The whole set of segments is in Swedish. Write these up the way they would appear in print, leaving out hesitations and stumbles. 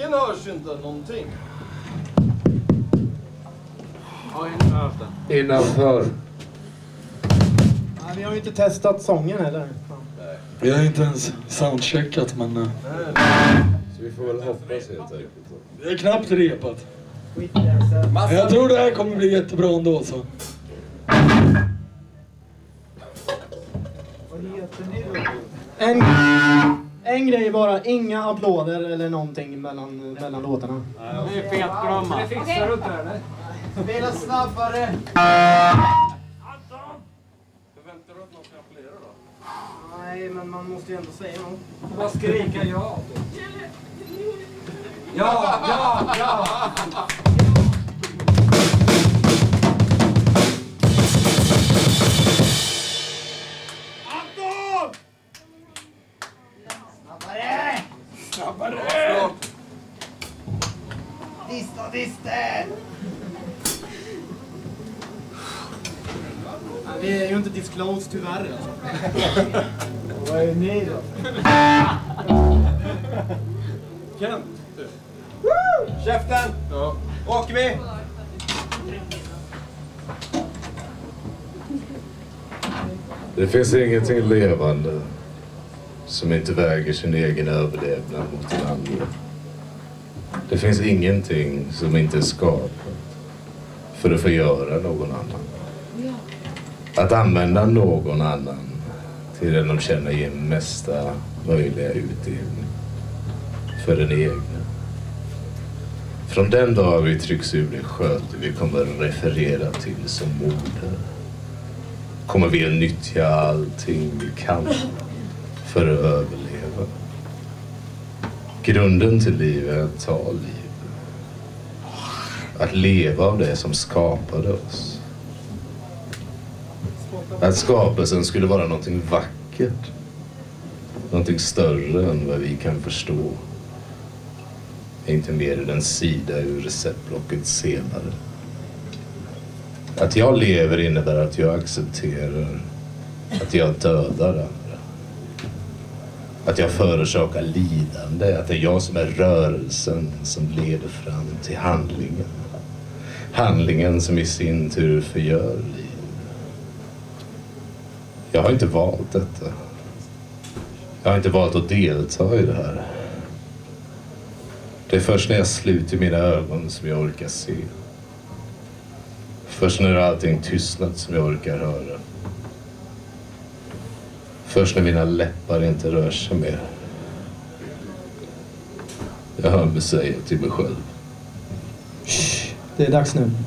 backen hörs inte någonting. Ja, innanför. Innanför. Nej, vi har ju inte testat sången heller. Vi har inte ens soundcheckat, men... Så vi får väl hoppas helt enkelt. Det är knappt repat. Men jag tror det här kommer bli jättebra ändå, så. En grej bara, inga applåder eller någonting mellan låtarna. Det är fetglömma. Det fixar du inte, eller? Spela snabbare! Anton! Förväntar du att någon ska applådera då? Nej, men man måste ju ändå säga något. Bara skrika ja. Ja, ja, ja! Anton! Snabbare! Snabbare! Dista! Vi är ju inte disclosed tyvärr alltså. Vad är ni då? Kent! Käften! Ja. Åker vi! Det finns ingenting levande som inte väger sin egen överlevnad mot den andra. Det finns ingenting som inte är skapat för att förgöra någon annan. Att använda någon annan till den de känner ger mesta möjliga utdelning för den egna. Från den dag vi trycks ur det sköte vi kommer referera till som moder, kommer vi att nyttja allting vi kan för att överleva. Grunden till livet är att ta liv. Att leva av det som skapade oss. Att skapelsen skulle vara någonting vackert. Någonting större än vad vi kan förstå. Inte mer än en sida ur receptblocket senare. Att jag lever innebär att jag accepterar att jag dödar andra. Att jag förorsakar lidande. Att det är jag som är rörelsen som leder fram till handlingen. Handlingen som i sin tur förgör liv. Jag har inte valt detta. Jag har inte valt att delta i det här. Det är först när jag sluter mina ögon som jag orkar se. Först när allting tystnat som jag orkar höra. Först när mina läppar inte rör sig mer. Jag hör mig säga till mig själv. Shh, det är dags nu.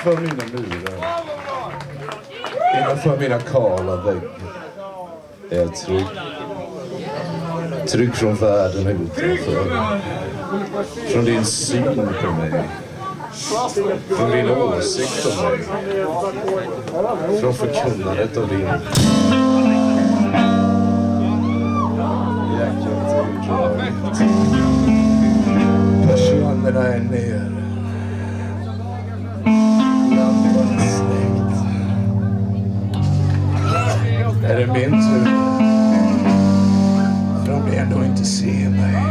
Innanför mina murar, innanför mina kala väggar är jag trygg. Trygg från världen utanför. Från din syn på mig. Från din åsikt om mig. Från förkunnandet av din persiennerna är ner. Lampan är släckt. Är det min tur? För de ändå inte ser mig.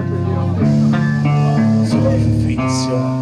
Så varför finns jag?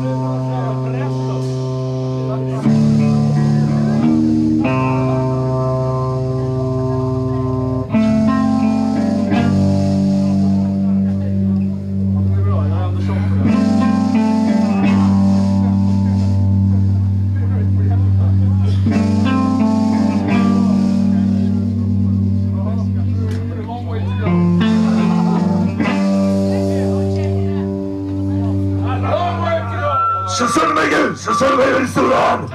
Så sa du mig Gud, så sa du mig i Sudan.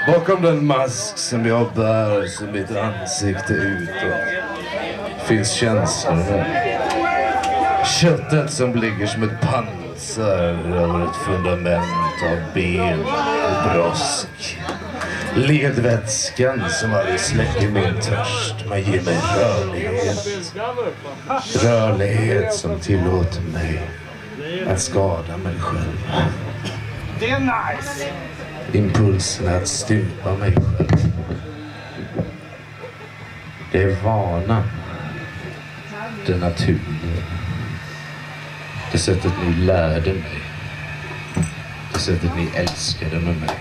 Bakom den mask som jag bär som mitt ansikte utåt finns känslorna. Köttet som ligger som ett pansar över ett fundament av ben och brosk. Ledvätskan som aldrig släcker min törst men ger mig rörlighet. Rörlighet som tillåter mig att skada mig själv. Det är nice! Impulsen att stympa mig själv. Det är vanan. Det naturliga. Det sättet ni lärde mig. Det sättet ni älskade med mig.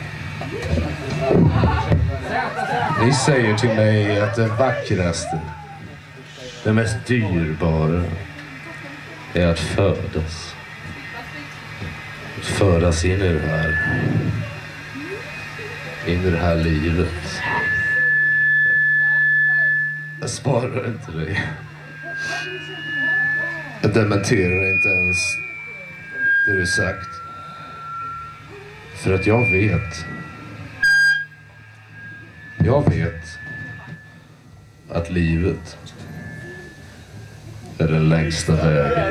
Ni säger till mig att det vackraste, det mest dyrbara är att födas. Att födas in i det här livet. Jag sparar inte dig. Jag dementerar inte ens det du sagt. För att jag vet att livet är den längsta vägen.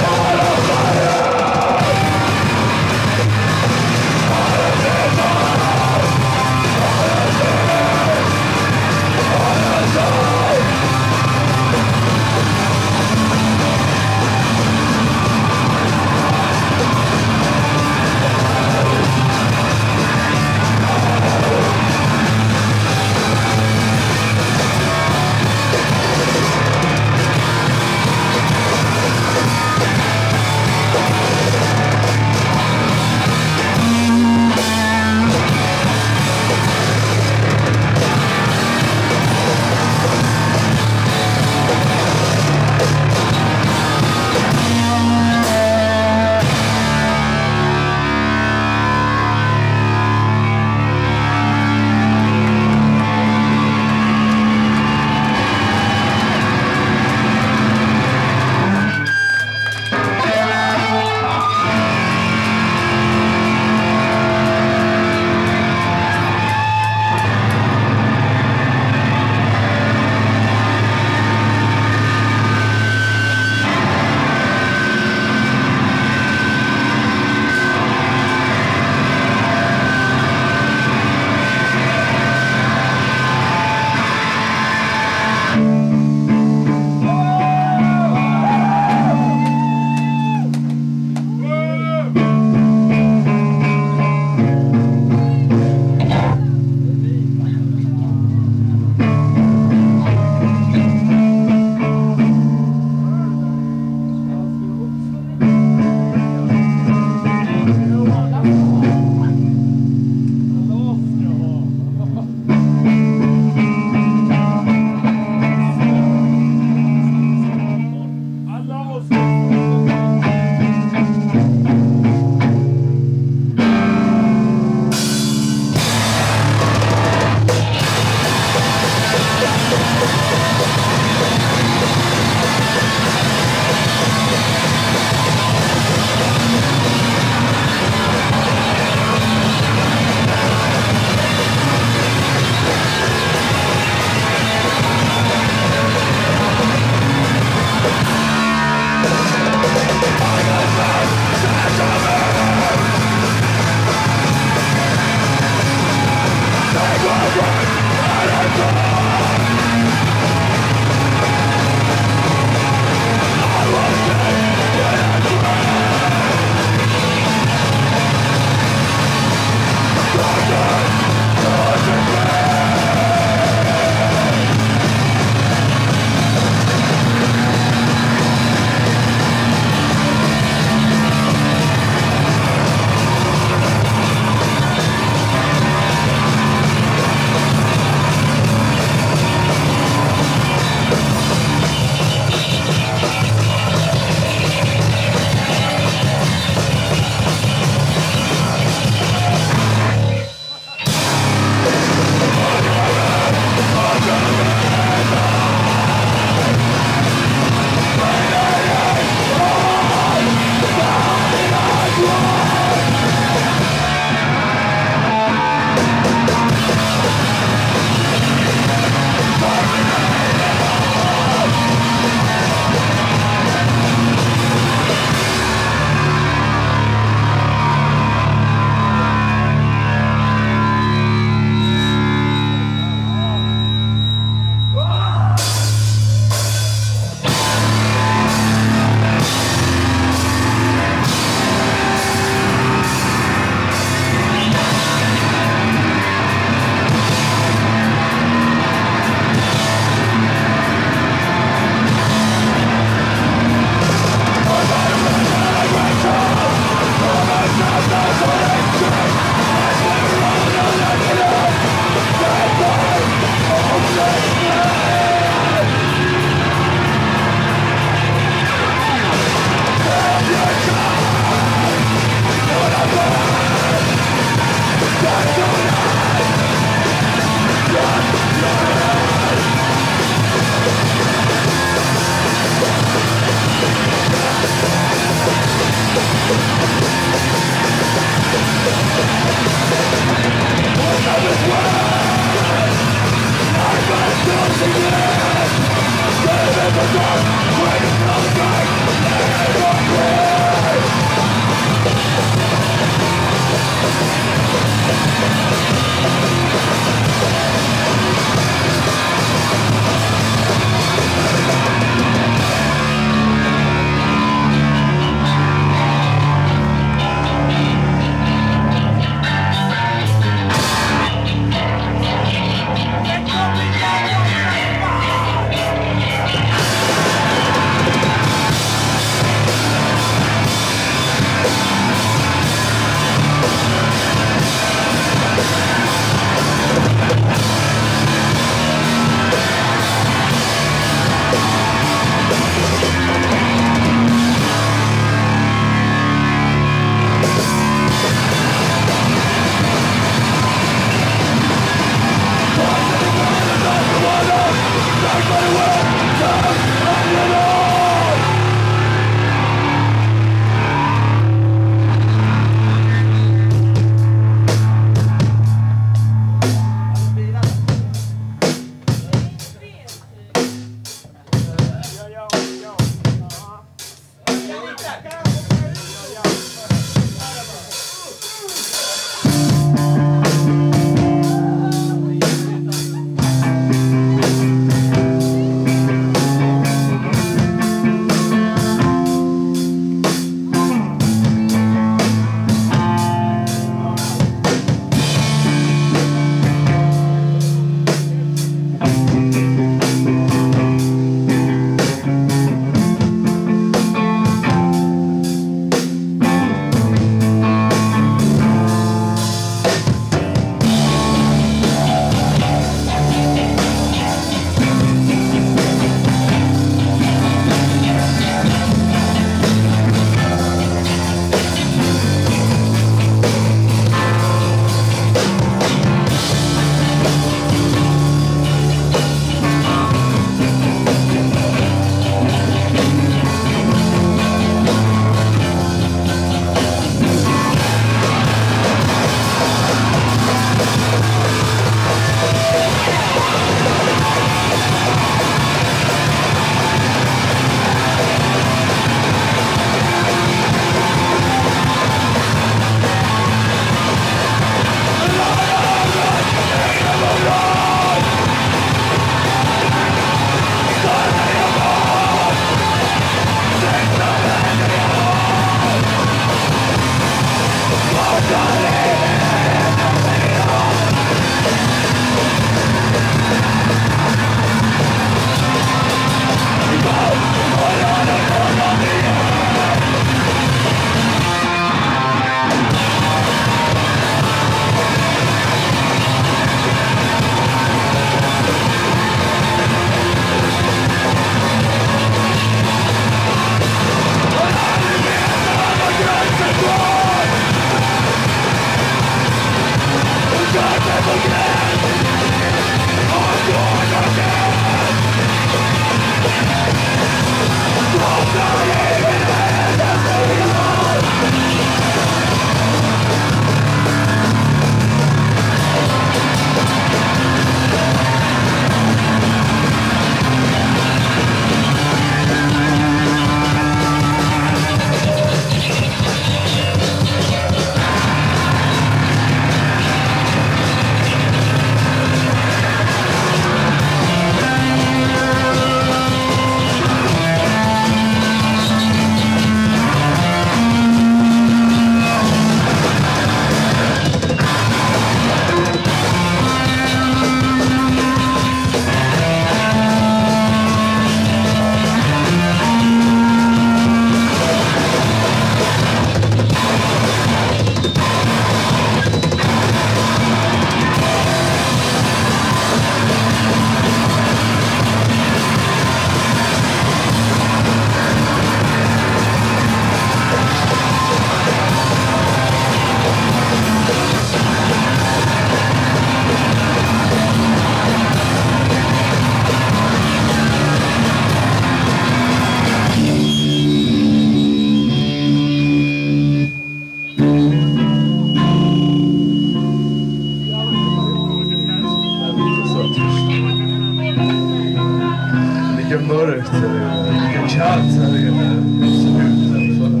lika mörkt här inne, lika kallt här inne som utanför.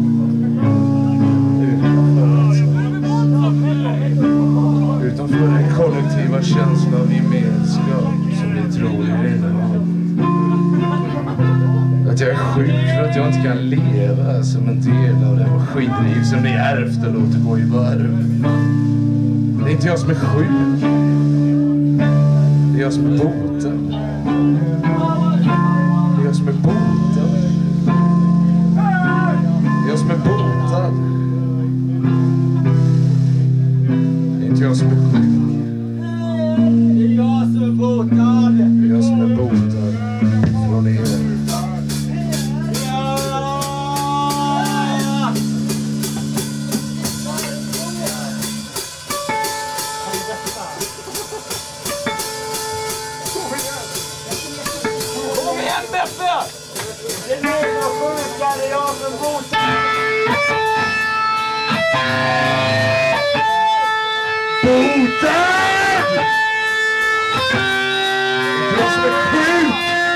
Utanför den kollektiva känslan av gemenskap som vi tror är inne. Att jag är sjuk för att jag inte kan leva som en del av det maskinliv som ni ärvt och låter gå i varv. Det är inte jag som är sjuk. Det är jag som är botad. Det är jag som är botad. Det är jag som är botad. Det är inte jag som är sjuk. Det är jag som är botad. Det är jag som är botad från er. Kom igen Beffe! Det är ni som sjuka, det är jag som botar! Botad! Det är jag som är sjuk!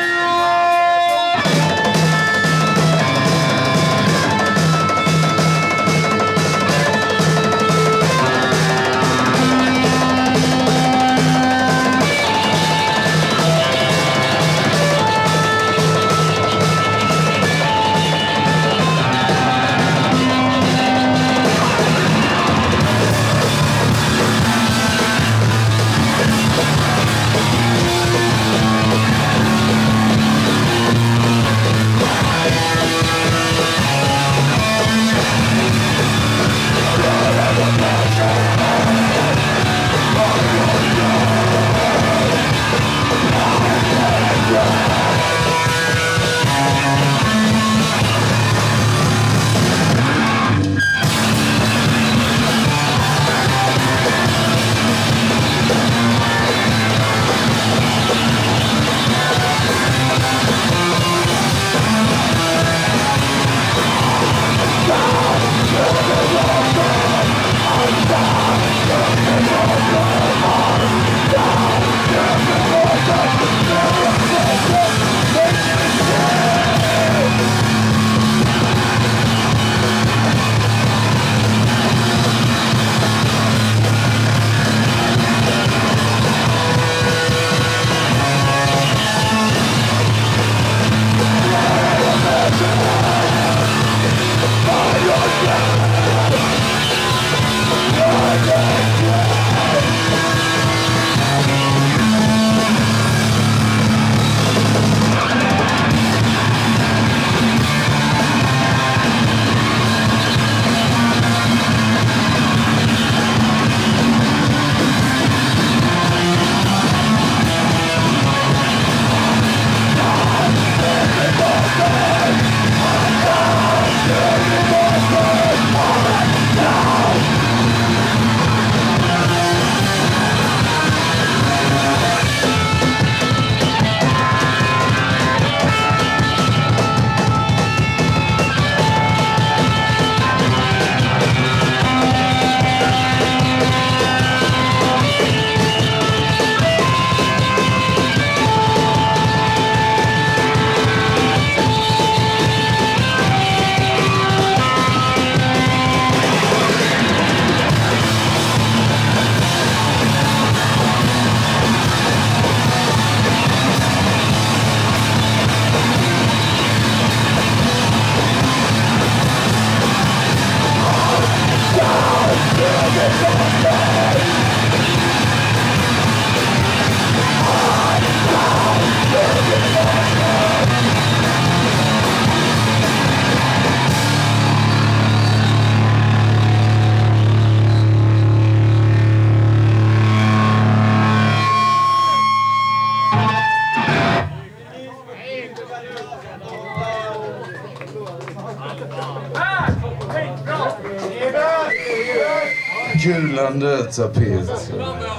Kulande tapet.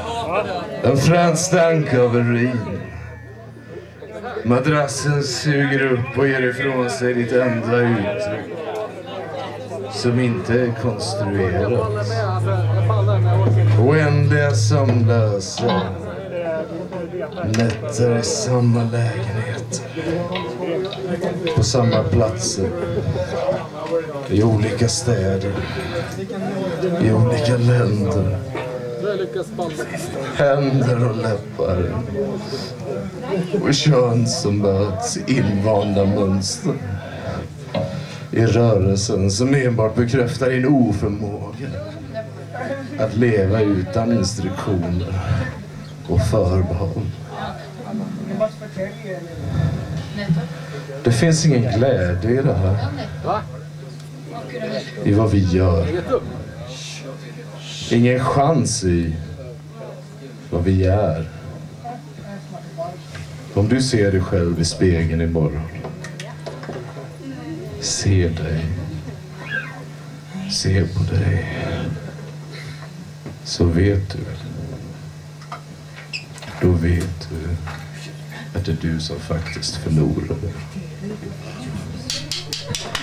En frän stank av urin. Madrassen suger upp och ger ifrån sig ditt enda uttryck. Som inte är konstruerat. Oändliga sömnlösa. Nätter i samma lägenheter. På samma platser. I olika städer. I olika länder. Händer och läppar. Och kön som möts i invanda mönster. I rörelsen som enbart bekräftar din oförmåga att leva utan instruktioner och förbehåll. Det finns ingen glädje i det här. I vad vi gör. Ingen chans i vad vi är. Om du ser dig själv i spegeln imorgon. Se dig. Se på dig. Så vet du. Då vet du att det är du som faktiskt förlorar.